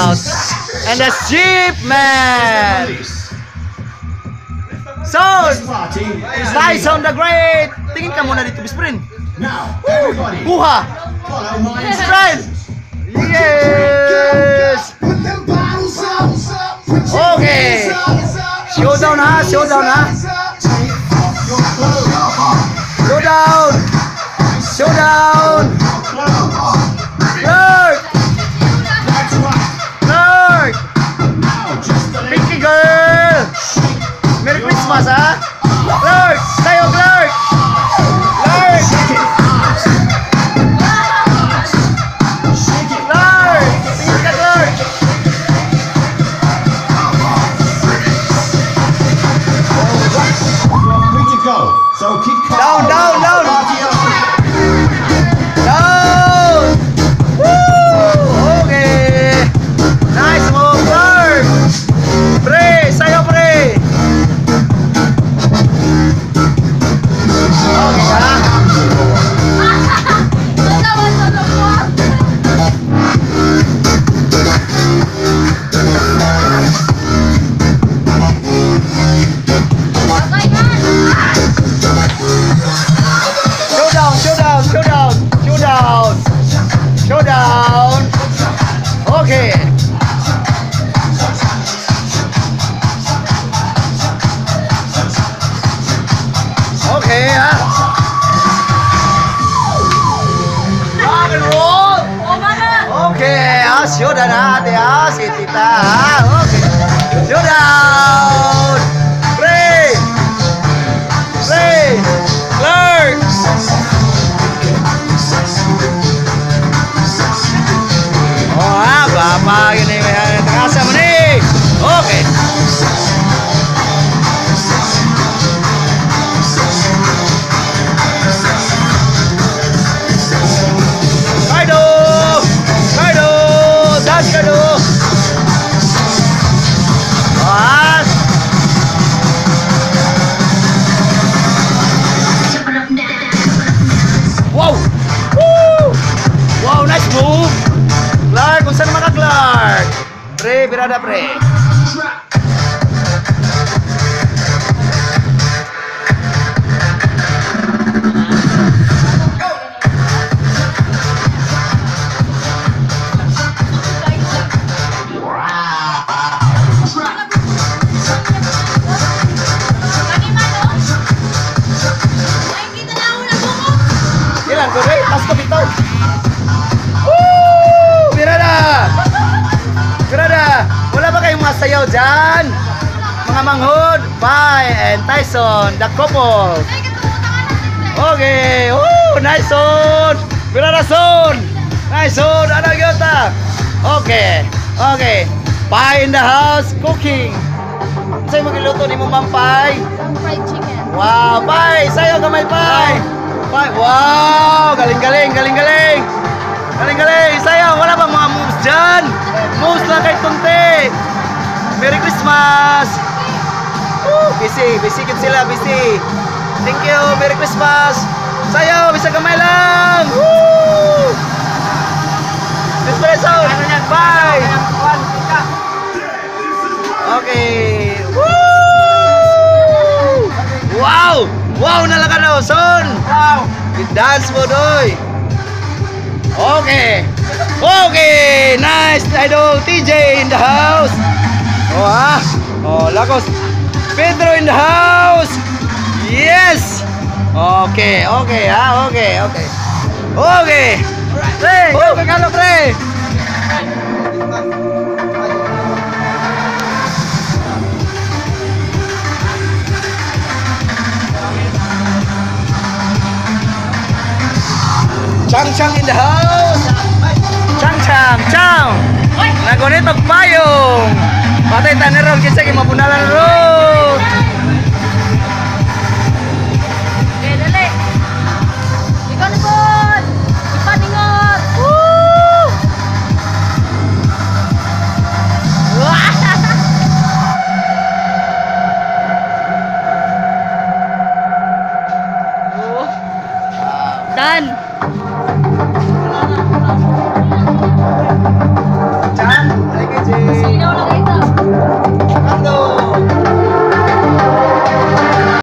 out. And the shipment. So, Tyson the Great. Tingin ka muna dito, Bisprin. Buha. Stride. Yes. Okay. Showdown ha, showdown ha. Showdown. Showdown. Lurk. Lurk. Pinky girl. Merry Christmas ha. Lurk. Tayo Lurk. Lurk. Lurk. Tingin ka Lurk. Down, down, down. Down. Woo. Okay. Nice move, Lurk. Pre, sayo pre. Okay ha. Showdown. Okay. Okay, ha. Rock and roll. Okay, ha. Showdown natin, ha. Si Tita, ha. Okay. Showdown. Play. Play. Clerk. Apa gini ya, terasa nih. Oke. Kaido, Kaido, das Kaido. As. Wow, woo, wow, nice move. Clark, kung saan naman ka Clark? Pre, birada pre. Ilan ko rin? Pas ko bitaw. Berada, wala ba kayong masayaw dyan? Mga manghod, Pai and Tyson, the couple. Okay, nice son. Berada son. Nice son, ano yata? Okay, okay. Pai in the house, cooking. Sa'yo magiluto ni mo Ma'am Pai? Fried chicken. Wow, Pai, sayo kamay Pai. Pai, wow, galing-galing, galing-galing. Galing-galing, sayo, wala bang mga moves dyan? Moves lang kay Tunte. Merry Christmas. Busy, busy kid sila, busy. Thank you, Merry Christmas. Sayo, bisa kamay lang. Woo! Espresso, bye. Okay. Woo! Wow! Wow, nalaga daw, son. Wow. Dance mo, doy. Okay. Okay, nice idol TJ in the house. Oh ah, oh Lagos. Pedro in the house. Yes. Okay, okay, ah, okay, okay. Okay. Pre, go Kagalo pre. Chang Chang in the house. Chang Chang, Chang. Nagunit og payong. Patay taneron kinsa gi mapunalan ron.